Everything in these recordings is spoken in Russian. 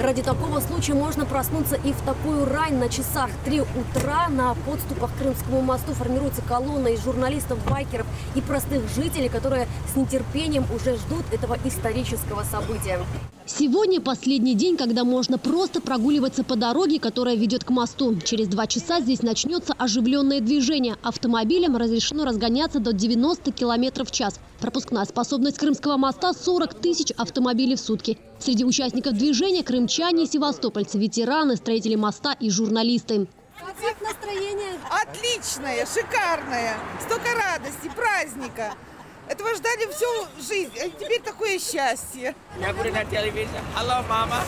Ради такого случая можно проснуться и в такую рань. На часах 3 утра на подступах к Крымскому мосту формируется колонна из журналистов, байкеров и простых жителей, которые с нетерпением уже ждут этого исторического события. Сегодня последний день, когда можно просто прогуливаться по дороге, которая ведет к мосту. Через 2 часа здесь начнется оживленное движение. Автомобилям разрешено разгоняться до 90 км в час. Пропускная способность Крымского моста – 40 тысяч автомобилей в сутки. Среди участников движения – крымчане и севастопольцы, ветераны, строители моста и журналисты. Как настроение? Отличное, шикарное. Столько радости, праздника. Этого ждали всю жизнь, а теперь такое счастье. Я говорю на телевизоре: «Алло, мама».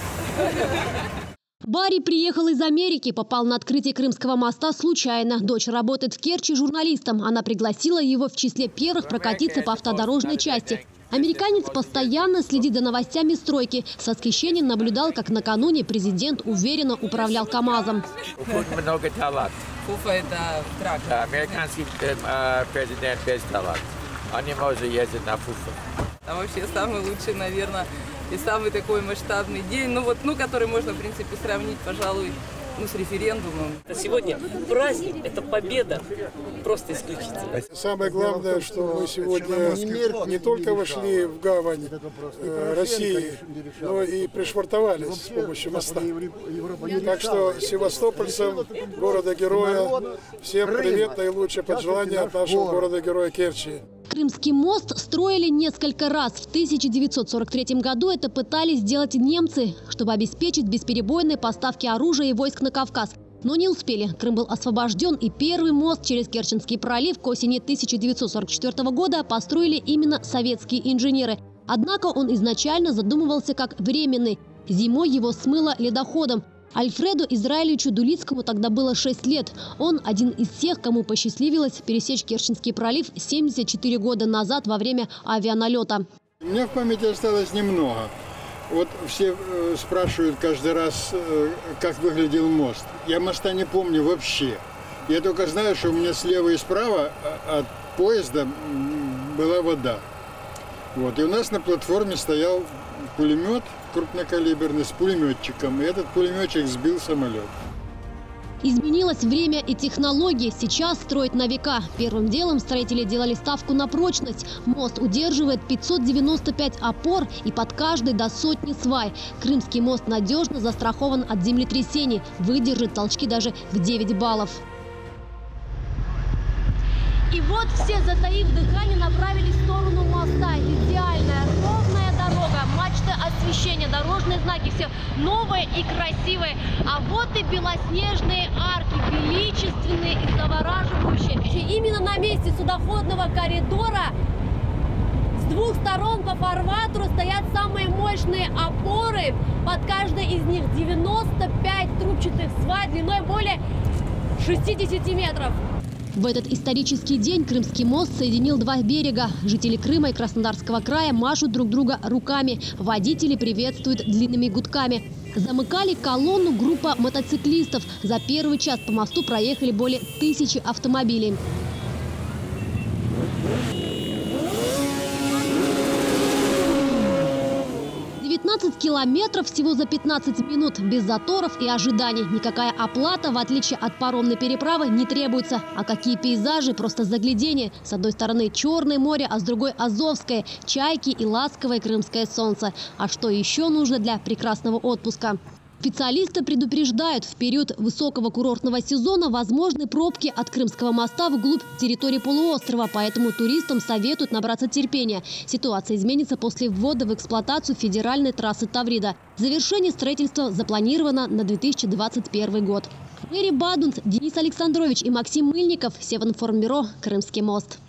Барри приехал из Америки, попал на открытие Крымского моста случайно. Дочь работает в Керчи журналистом. Она пригласила его в числе первых прокатиться по автодорожной части. Американец постоянно следит за новостями стройки. С восхищением наблюдал, как накануне президент уверенно управлял КАМАЗом. Много талант. Фуфа – это трак. Да, американский президент без таланта. Он не может ездить на фуфа. А вообще самый лучший, наверное, и самый такой масштабный день, который можно, в принципе, сравнить, пожалуй, с референдумом. Сегодня праздник, это победа, просто исключительно. Самое главное, что мы сегодня не только вошли в гавань России, но и пришвартовались с помощью моста. Так что севастопольцам, города-героя, всем привет, наилучшие пожелания от нашего города-героя Керчи. Крымский мост строили несколько раз. В 1943 году это пытались сделать немцы, чтобы обеспечить бесперебойные поставки оружия и войск на Кавказ. Но не успели. Крым был освобожден, и первый мост через Керченский пролив к осени 1944 года построили именно советские инженеры. Однако он изначально задумывался как временный. Зимой его смыло ледоходом. Альфреду Израилевичу Дулицкому тогда было 6 лет. Он один из тех, кому посчастливилось пересечь Керченский пролив 74 года назад во время авианалета. У меня в памяти осталось немного. Вот все спрашивают каждый раз, как выглядел мост. Я моста не помню вообще. Я только знаю, что у меня слева и справа от поезда была вода. Вот. И у нас на платформе стоял пулемет крупнокалиберный с пулеметчиком. И этот пулеметчик сбил самолет. Изменилось время и технологии. Сейчас строят на века. Первым делом строители делали ставку на прочность. Мост удерживает 595 опор и под каждой до 100 свай. Крымский мост надежно застрахован от землетрясений. Выдержит толчки даже в 9 баллов. И вот все, затаив дыхание, направились в сторону моста. Идеальная ровная дорога, мачты освещения, дорожные знаки. Все новое и красивое. А вот и белоснежные арки, величественные и завораживающие. Именно на месте судоходного коридора с 2 сторон по фарватеру стоят самые мощные опоры. Под каждой из них 95 трубчатых свай длиной более 60 метров. В этот исторический день Крымский мост соединил 2 берега. Жители Крыма и Краснодарского края машут друг друга руками. Водители приветствуют длинными гудками. Замыкали колонну группа мотоциклистов. За первый час по мосту проехали более 1000 автомобилей. 19 километров всего за 15 минут, без заторов и ожиданий. Никакая оплата, в отличие от паромной переправы, не требуется. А какие пейзажи, просто заглядение. С одной стороны Черное море, а с другой Азовское, чайки и ласковое крымское солнце. А что еще нужно для прекрасного отпуска? Специалисты предупреждают, в период высокого курортного сезона возможны пробки от Крымского моста вглубь территории полуострова, поэтому туристам советуют набраться терпения. Ситуация изменится после ввода в эксплуатацию федеральной трассы Таврида. Завершение строительства запланировано на 2021 год. Мэри Бадунц, Денис Александрович и Максим Мыльников, Севинформбюро, Крымский мост.